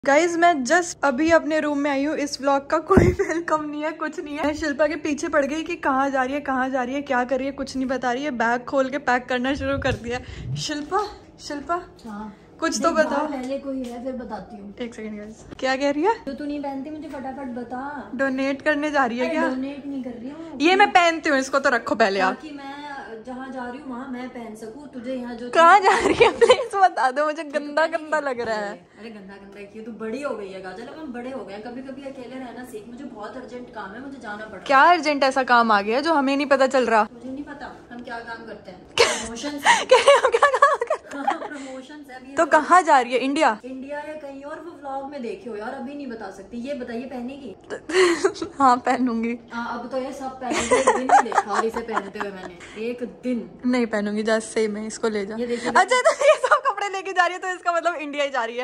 Guys मैं just अभी अपने रूम में आई हूँ। इस व्लॉग का कोई वेलकम नहीं है, कुछ नहीं है। शिल्पा के पीछे पड़ गई कि कहाँ जा रही है, कहाँ जा रही है, क्या कर रही है, कुछ नहीं बता रही है। बैग खोल के पैक करना शुरू कर दिया। शिल्पा हाँ कुछ तो बताओ। पहले कोई है फिर बताती हूँ। एक सेकंड गाइज, क्या कह रही है? जो तू नहीं पहनती मुझे फटाफट बता। डोनेट करने जा रही है क्या? डोनेट नहीं कर रही हूँ, ये मैं पहनती हूँ, इसको तो रखो पहले आप। ताकि मैं जहाँ जा रही हूँ वहाँ मैं पहन सकूँ। तुझे यहाँ जो कहाँ जा रही है प्लीज बता दो, मुझे गंदा गंदा लग रहा है। अरे गंदा गंदा क्यों, तू बड़ी हो गई है काजल। अब हम बड़े हो गए, कभी कभी अकेले रहना सीख। मुझे बहुत अर्जेंट काम है, मुझे जाना पड़ रहा है। क्या अर्जेंट ऐसा काम आ गया जो हमें नहीं पता चल रहा? मुझे नहीं पता हम क्या काम करते हैं। प्रमोशन प्रमोशन है। तो कहाँ जा रही है? इंडिया या कहीं और? वो व्लॉग में देखे हो यार, अभी नहीं बता सकती। ये बताइए पहनेगी? हाँ पहनूंगी। अब तो ये सब पहनेगी। एक दिन नहीं देखा और इसे पहनते हुए मैंने, एक दिन नहीं पहनूंगी। जा सही में इसको ले जा। अच्छा तो ये सब कपड़े लेके जा रही है तो इसका मतलब इंडिया ही जा रही है।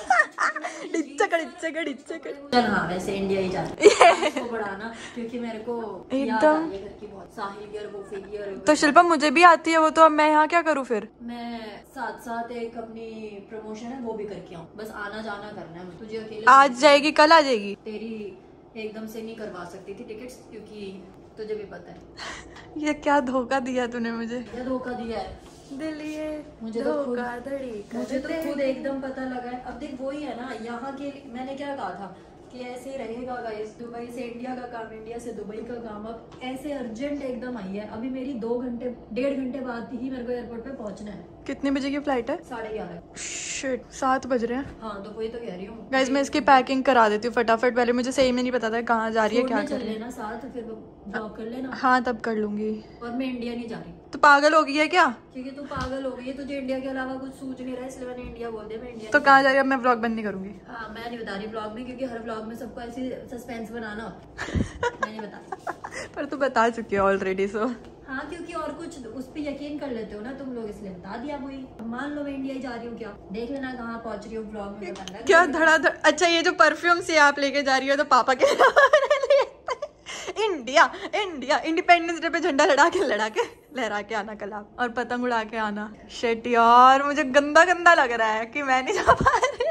चल हाँ वैसे इंडिया ही जा रही है। बढ़ाना क्योंकि मेरे को एकदम साहिल वो फिगर। तो शिल्पा मुझे भी आती है वो, तो अब मैं यहाँ क्या करूँ फिर? मैं साथ साथ एक अपनी प्रमोशन है वो भी करके आऊँ। बस आना जाना करना है। तुझे अकेले आज जाएगी कल आ जाएगी? तेरी एकदम से नहीं करवा सकती थी टिकट्स, क्योंकि तुझे भी पता है। ये क्या धोखा दिया तूने मुझे? ये धोखा दिया है दिल ये मुझे तो खुद एकदम पता लगा है। अब देख वही है ना, यहाँ के मैंने क्या कहा था कि ऐसे ही रहेगा गाइस। दुबई से इंडिया का काम, इंडिया से दुबई का काम। अब ऐसे अर्जेंट एकदम आई है। अभी मेरी 1.5 घंटे बाद ही मेरे को एयरपोर्ट पे पहुंचना है। कितने बजे की फ्लाइट है? 11:30। शिट 7 बज रहे हैं। हाँ तो वही तो कह रही हूँ गाइस, मैं इसकी पैकिंग करा देती हूँ फटाफट। पहले मुझे सही में नहीं पता था कहाँ जा रही है, क्या कर रही है। साथ फिर ब्लॉक कर लेना। हाँ तब कर लूंगी। और मैं इंडिया नहीं जा रही। तो पागल हो गई है क्या? क्योंकि तू पागल हो गई है, तुझे इंडिया के अलावा कुछ सूझ नहीं रहा है, इसलिए मैंने इंडिया बोल दिया। मैं इंडिया तो कहाँ जा रही है? अब मैं व्लॉग बंद नहीं करूंगी। हाँ मैं नहीं बता रही ब्लॉग में, क्योंकि हर ब्लॉग में सबको ऐसी सस्पेंस बनाना होता है। मैं नहीं बता पर तू बता चुकी है ऑलरेडी सो। हाँ क्योंकि और कुछ उस पर यकीन कर लेते हो ना तुम लोग, इसलिए बता दिया। वही मान लो मैं इंडिया ही जा रही हूँ, क्या देख लेना कहाँ पहुंच रही हूँ ब्लॉग में बताना। क्या धड़ाधड़। अच्छा ये जो परफ्यूम से आप लेके जा रही हो तो पापा के इंडिया इंडिया इंडिपेंडेंस डे पे झंडा लहरा के आना कल आप, और पतंग उड़ा के आना। शिट यार मुझे गंदा गंदा लग रहा है कि मैं नहीं जा पा रही।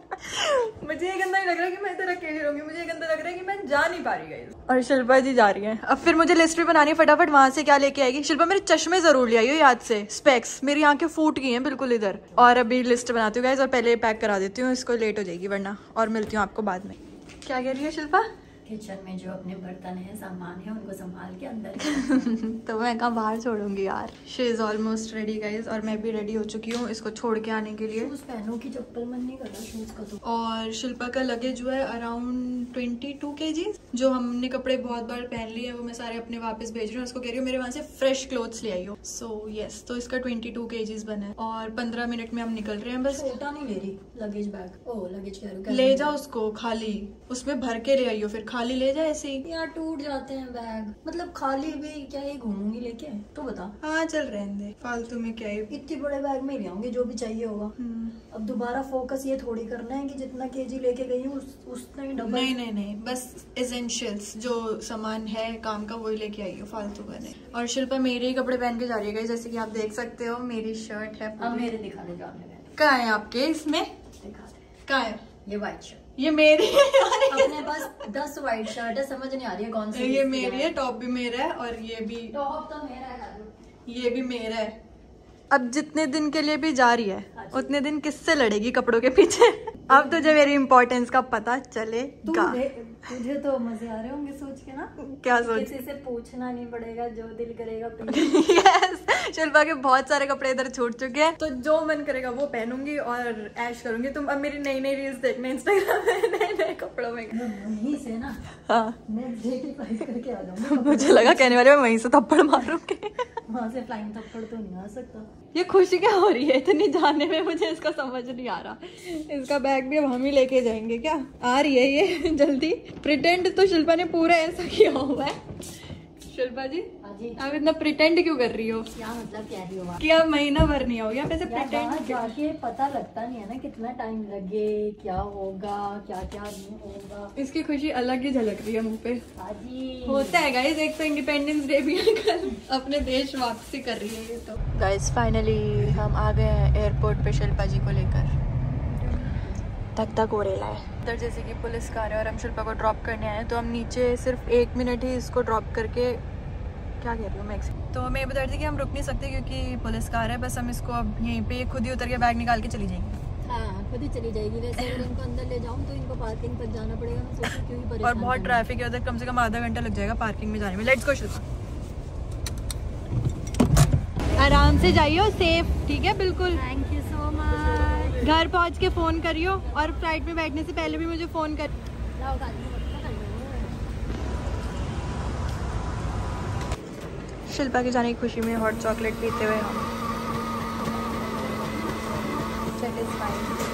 मुझे ये गंदा नहीं लग रहा कि मैं इधर अकेली रहूंगी, मुझे ये गंदा लग रहा है कि मैं जा नहीं पा रही गाइस। और शिल्पा जी जा रही है। अब फिर मुझे लिस्ट भी बनानी है फटाफट। वहां से क्या लेके आएगी शिल्पा? मेरे चश्मे जरूर ले आई हो याद से, स्पेक्स। मेरी आंखें फूट गई हैं बिल्कुल इधर। और अभी लिस्ट बनाती हूँ गाइस, और पहले पैक करा देती हूँ, इसको लेट हो जाएगी वरना। और मिलती हूँ आपको बाद में। क्या कह रही है शिल्पा? किचन में जो अपने बर्तन है, सामान है, उनको संभाल के अंदर। तो मैं कहाँ बाहर छोड़ूंगी यार। She is almost ready guys, और मैं भी रेडी हो चुकी हूँ इसको छोड़ के आने के लिए। शूज पहनो की चप्पल मन नहीं कर रहा शूज का तो। और शिल्पा का लगेज जो है अराउंड 22 kg। जो हमने कपड़े बहुत बार पहन लिए हैं वो मैं सारे अपने वापस भेज रही हूँ। उसको कह रही हूँ मेरे वहाँ से फ्रेश क्लोथ्स ले आई हो। सो यस, तो इसका 22 kg बना है और 15 मिनट में हम निकल रहे हैं। बस छोटा नहीं ले रही लगेज बैग। ओ लगेज कह ले जाओ उसको, खाली उसमें भर के ले आई हो, फिर खाली ले जाए ऐसे ही। यार टूट जाते हैं बैग, मतलब खाली भी क्या ही घूमूंगी लेके, तो बता। हाँ चल रहने दे, फालतू में क्या है। इतने बड़े बैग में ले आऊंगी जो भी चाहिए होगा। अब दोबारा फोकस ये थोड़ी करना है कि जितना केजी लेके गई हूँ उतना ही डबल। नहीं, बस एसेंशियल्स जो सामान है काम का वही लेके आई हो, फालतू का नहीं। और शिल्पा मेरे ही कपड़े पहन के जा रही है जैसे कि आप देख सकते हो। मेरी शर्ट है। अब मेरे दिखा दे जाने। कहाँ है आपके? इसमें दिखा दे। कहाँ है? ये व्हाइट शर्ट ये मेरी है। अपने पास 10 व्हाइट शर्ट है, समझ नहीं आ रही है कौन सी। ये मेरी है, टॉप भी मेरा है, और ये भी टॉप तो मेरा है, ये भी मेरा है। अब जितने दिन के लिए भी जा रही है उतने दिन किससे लड़ेगी कपड़ों के पीछे? अब तुझे मेरी इम्पोर्टेंस का पता चलेगा। तुझे तो मजे आ रहे होंगे सोच के ना। क्या सोच? किसी से पूछना नहीं पड़ेगा, जो दिल करेगा। यस, शिल्पा के बहुत सारे कपड़े इधर छूट चुके हैं, तो जो मन करेगा वो पहनूंगी और ऐश करूंगी। तुम अब मेरी नई नई रील्स देखना इंस्टाग्राम में नए कपड़ों में। वहीं से ना हाँ नेक्स्ट डे की प्राइस करके आ जाऊंगी। मुझे लगा कहने वाले मैं वहीं से थप्पड़ मारूंगी। वहां से फ्लाइंग थप्पड़ तो नहीं आ सकता। ये खुशी क्या हो रही है इतनी जाने में? मुझे इसका समझ नहीं आ रहा। इसका बैग भी अब हम ही लेके जाएंगे क्या? आ रही है ये जल्दी। प्रिटेंड तो शिल्पा ने पूरा ऐसा किया हुआ है। शिल्पा जी आप इतना प्रिटेंड क्यों कर रही हो? क्या मतलब कह रही हो? क्या महीना भर नहीं हो गया? वैसे प्रिटेंड जाके पता लगता नहीं है ना कितना टाइम लगे, क्या होगा, क्या क्या नहीं होगा। इसकी खुशी अलग ही झलक रही है मुंह पे। होता है गाइस, एक तो इंडिपेंडेंस डे भी है कल, अपने देश वापसी कर रही है ये तो। गाइस फाइनली हम आ गए हैं एयरपोर्ट पे शिल्पा जी को लेकर। तक तक हो रहा है इधर। जैसे कि पुलिस कार है और हम शिल्पा को ड्रॉप करने आए, तो हम नीचे सिर्फ 1 मिनट ही इसको ड्रॉप करके, क्या कह रही हूँ मैं, तो हमें बता रही थी कि हम रुक नहीं सकते क्योंकि पुलिस कार है, बस हम इसको अब यहीं पे खुद ही उतर के बैग निकाल के चली जाएंगी। हाँ, खुद ही चली जाएगी। वैसे अगर इनको अंदर ले जाऊँ तो इनको पार्किंग पर जाना पड़ेगा, मैं सोचूं क्यों ही परेशान। और बहुत ट्रैफिक है उधर, कम से कम आधा घंटा लग जाएगा पार्किंग में जाने में। लेट्स गो शिल्पा, आराम से जाइयो, सेफ, ठीक है बिल्कुल। Thank you so much. घर पहुँच के फ़ोन करियो और फ्लाइट में बैठने से पहले भी मुझे फ़ोन कर। शिल्पा के जाने की खुशी में हॉट चॉकलेट पीते हुए हम सेटिस्फाइड।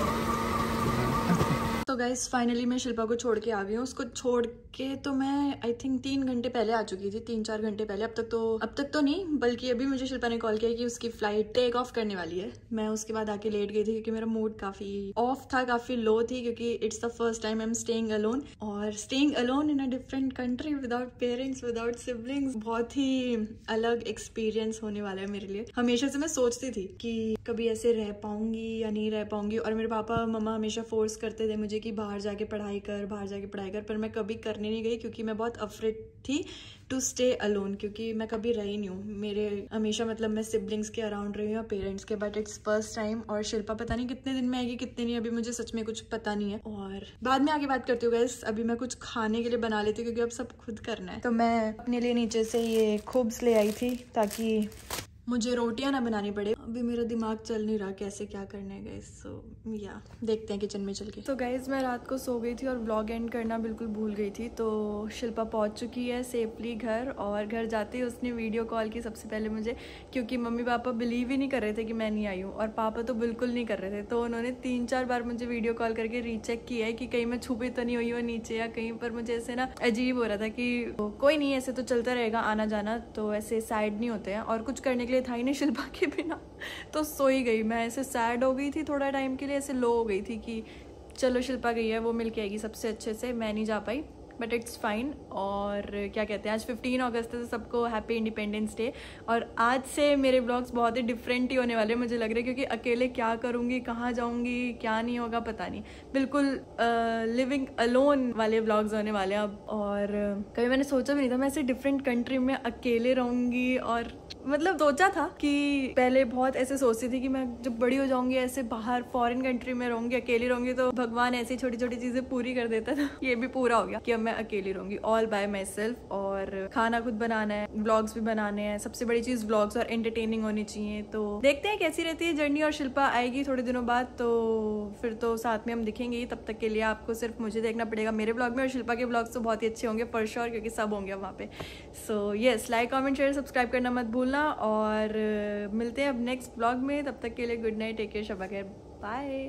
तो गाइस फाइनली मैं शिल्पा को छोड़ के आ गई हूँ। उसको छोड़ के तो मैं आई थिंक 3 घंटे पहले आ चुकी थी, 3-4 घंटे पहले। अब तक तो नहीं, बल्कि अभी मुझे शिल्पा ने कॉल किया कि उसकी फ्लाइट टेक ऑफ करने वाली है। मैं उसके बाद आके लेट गई थी क्योंकि मेरा मूड काफी ऑफ था, काफी लो थी, क्योंकि it's the first time I am staying alone, और staying alone in a different country without parents, without siblings, बहुत ही अलग एक्सपीरियंस होने वाला है मेरे लिए। हमेशा से मैं सोचती थी कि कभी ऐसे रह पाऊंगी या नहीं रह पाऊंगी, और मेरे पापा मम्मा हमेशा फोर्स करते थे मुझे कि बाहर जाके पढ़ाई कर, बाहर जाके पढ़ाई कर, पर मैं कभी करने नहीं गई क्योंकि मैं बहुत अफ्रेड थी टू स्टे अलोन, क्योंकि मैं कभी रही नहीं हूँ। मेरे हमेशा मतलब मैं सिबलिंग्स के अराउंड रही हूँ, पेरेंट्स के, बट इट्स फर्स्ट टाइम। और शिल्पा पता नहीं कितने दिन में आएगी, कितने नहीं, अभी मुझे सच में कुछ पता नहीं है, और बाद में आगे बात करती हूँ गाइस। अभी मैं कुछ खाने के लिए बना लेती हूँ क्योंकि अब सब खुद करना है। तो मैं अपने लिए नीचे से ये खूब्स ले आई थी ताकि मुझे रोटियां ना बनानी पड़े। अभी मेरा दिमाग चल नहीं रहा कैसे क्या करने है गाइस, सो या देखते हैं किचन में चल के। तो गाइस मैं रात को सो गई थी और व्लॉग एंड करना बिल्कुल भूल गई थी। तो शिल्पा पहुंच चुकी है सेफली घर, और घर जाते ही उसने वीडियो कॉल की सबसे पहले मुझे, क्योंकि मम्मी पापा बिलीव ही नहीं कर रहे थे कि मैं नहीं आई हूँ, और पापा तो बिल्कुल नहीं कर रहे थे। तो उन्होंने 3-4 बार मुझे वीडियो कॉल करके रीचेक किया है कि कहीं मैं छुपी तो नहीं हुई हूँ नीचे, या कहीं पर मुझे ऐसे ना अजीब हो रहा था कि कोई नहीं, ऐसे तो चलता रहेगा आना जाना, तो ऐसे सैड नहीं होते हैं। और कुछ करने के लिए था ही नहीं शिल्पा के बिना, तो सो ही गई मैं। ऐसे सैड हो गई थी थोड़ा टाइम के लिए, ऐसे लो हो गई थी कि चलो शिल्पा गई है, वो मिल के आएगी सबसे अच्छे से, मैं नहीं जा पाई, बट इट्स फाइन। और क्या कहते हैं, आज 15 अगस्त है, तो सबको हैप्पी इंडिपेंडेंस डे। और आज से मेरे ब्लॉग्स बहुत ही डिफरेंट ही होने वाले हैं मुझे लग रहा है, क्योंकि अकेले क्या करूँगी, कहाँ जाऊँगी, क्या नहीं होगा पता नहीं, बिल्कुल लिविंग अलोन वाले ब्लॉग्स होने वाले हैं अब। और कभी मैंने सोचा भी नहीं था मैं ऐसे डिफरेंट कंट्री में अकेले रहूँगी, और मतलब सोचा था कि पहले बहुत ऐसे सोचती थी कि मैं जब बड़ी हो जाऊंगी ऐसे बाहर फॉरेन कंट्री में रहूंगी, अकेली रहूंगी, तो भगवान ऐसी छोटी छोटी चीजें पूरी कर देता था। ये भी पूरा हो गया कि अब मैं अकेली रहूंगी ऑल बाय माई सेल्फ, और खाना खुद बनाना है, व्लॉग्स भी बनाने हैं। सबसे बड़ी चीज व्लॉग्स और एंटरटेनिंग होनी चाहिए। तो देखते हैं कैसी रहती है जर्नी। और शिल्पा आएगी थोड़े दिनों बाद, तो फिर तो साथ में हम दिखेंगे। तब तक के लिए आपको सिर्फ मुझे देखना पड़ेगा मेरे ब्लॉग में, और शिल्पा के ब्लॉग्स तो बहुत ही अच्छे होंगे फॉर श्योर, क्योंकि सब होंगे वहाँ पे। So yes, like comment share subscribe करना मत भूलना, और मिलते हैं अब नेक्स्ट ब्लॉग में। तब तक के लिए गुड नाइट, टेक केयर, शब खैर, बाय।